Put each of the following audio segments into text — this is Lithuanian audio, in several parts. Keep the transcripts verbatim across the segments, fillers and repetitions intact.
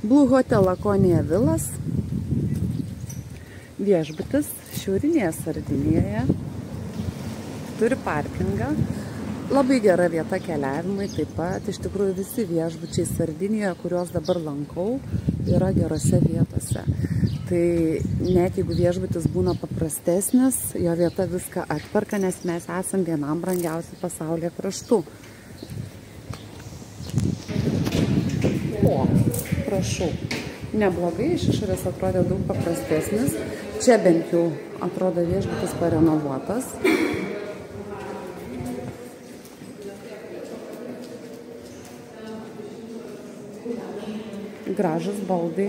Blue Hotel Lakonija Vilas. Viešbutis šiaurinėje Sardinijoje. Turi parkingą. Labai gera vieta keliavimai taip pat. Iš tikrųjų visi viešbučiai Sardinijoje, kuriuos dabar lankau, yra gerose vietose. Tai net jeigu viešbutis būna paprastesnis, jo vieta viską atperka, nes mes esam vienam brangiausių pasaulyje kraštų. O, prašau. Neblogai, iš išorės atrodė daug paprastesnis. Čia bent jau atrodo viešbutis parenovuotas. Gražus baldai.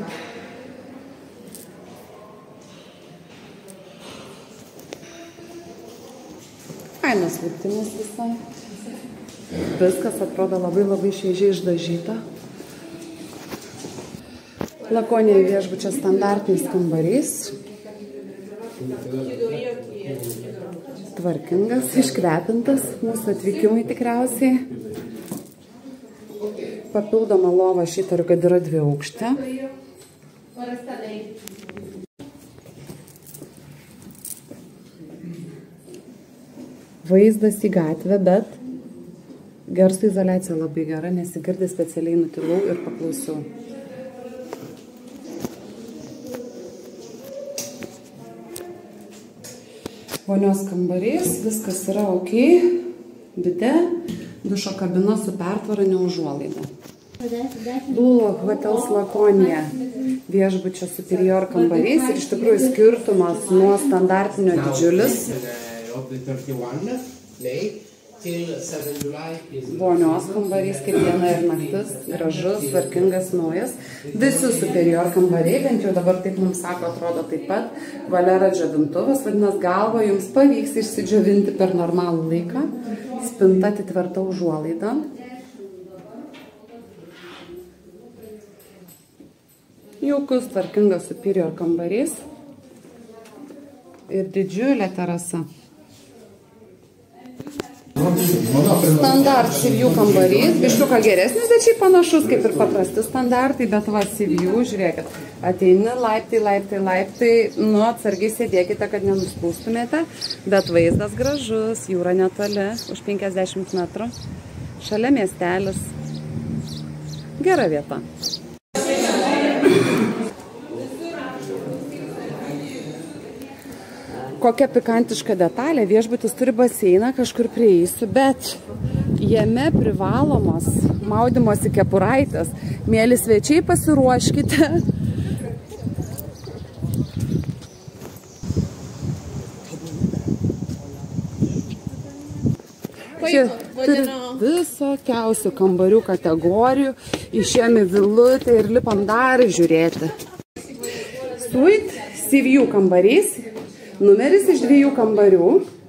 Fainas laiptinis visai. Viskas atrodo labai labai šviežiai išdažyta. Lakonija viešbučio standartinis kambarys. Tvarkingas, iškvepintas mūsų atvykimui tikriausiai. Papildoma lova, aš įtariu, kad yra dvi aukštė. Vaizdas į gatvę, bet garso izoliacija labai gera, nesigirdi, specialiai nutilau ir paklausiau. Vonios kambarys, viskas yra ok, bide, dušo kabina su pertvara, ne užuolaida. Blue Hotel Lakonija viešbučio superior kambarys ir iš tikrųjų skirtumas nuo standartinio didžiulis. Vonios kambarys kaip diena ir naktis, gražus, tvarkingas, naujas. Visi superior kambariai, bent jau dabar taip mums sako, atrodo taip pat. Valera džiovintuvas, vadinasi, galva jums pavyks išsidžiovinti per normalų laiką. Spinta atitverta užuolaida. Jaukus, tvarkingas superior kambarys. Ir didžiulė terasa. Standart Sea View kambarys, biškiuką geresnis, bet šiaip panašus kaip ir paprasti standartai, bet va Sea View, žiūrėkit, ateini laiptai, laiptai, laiptai, nu atsargiai sėdėkite, kad nenuspūstumėte, bet vaizdas gražus, jūra netoli, už penkiasdešimt metrų, šalia miestelis, gera vieta. Kokia pikantiška detalė, viešbutis turi baseiną, kažkur prieisiu, bet jame privalomas maudymosi kepuraitės. Mėly svečiai, pasiruoškite. Čia turi visokiausių kambarių kategorijų, išėjom į vilutę ir lipam dar žiūrėti. Suite Sea View kambarys. Numeris iš dviejų kambarių,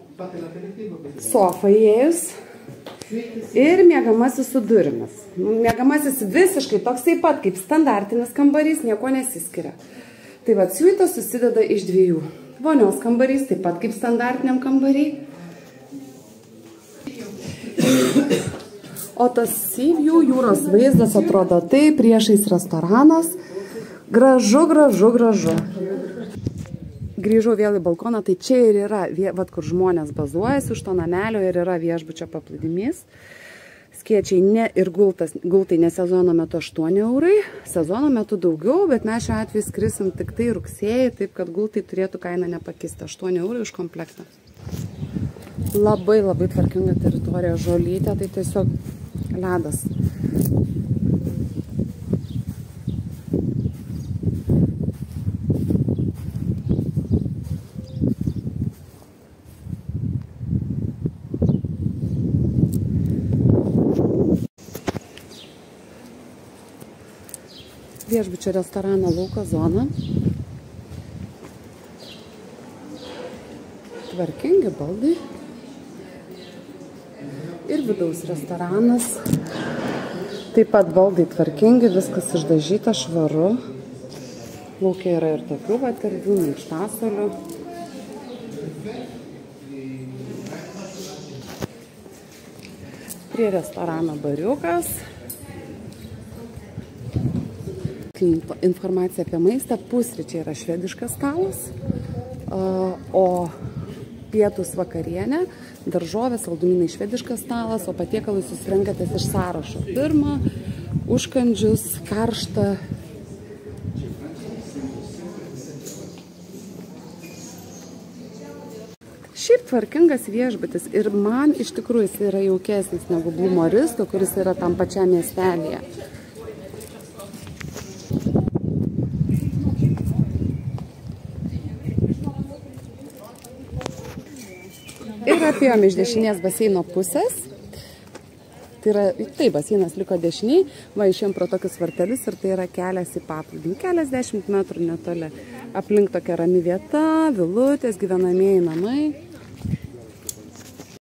sofa įėjus ir miegamasis su durimis. Miegamasis visiškai toks taip pat kaip standartinis kambarys, nieko nesiskiria. Tai va, suitas susideda iš dviejų. Vonios kambarys, taip pat kaip standartiniam kambariai. O tas Sea View jūros vaizdas atrodo tai, priešais restoranas. Gražu, gražu, gražu. Grįžau vėl į balkoną, tai čia ir yra, vat kur žmonės bazuojasi, už to namelio ir yra viešbučio paplūdimys. Skiečiai ne ir gultas, gultai ne sezono metu aštuoni eurai, sezono metu daugiau, bet mes šiuo atveju skrisim tik tai rugsėjai, taip kad gultai turėtų kainą nepakisti, aštuoni eurai už komplektą. Labai labai tvarkinga teritorija, žolytė, tai tiesiog ledas. Viešbučio restorano lauko zona. Tvarkingi baldai. Ir vidaus restoranas. Taip pat baldai tvarkingi, viskas išdažyta, švaru. Laukia yra ir tokių vat erdvių, minkštasolių. Prie restorano bariukas. Informacija apie maistą. Pusryčiai yra švediškas stalas, o pietus vakarienė, daržovės, saldumynai švediškas stalas, o patiekalai susirenkatės iš sąrašo. Pirma, užkandžius, karštą. Šiaip tvarkingas viešbutis ir man iš tikrųjų jis yra jaukesnis negu Blue Moristo, kuris yra tam pačiam miestelėje. Ir apėjom iš dešinės baseino pusės. Tai yra, tai baseinas liko dešiniai, va išėjom pro tokius vartelius ir tai yra kelias į paplūdimį. Keliasdešimt metrų netoli. Aplink tokia rami vieta, vilutės, gyvenamieji namai.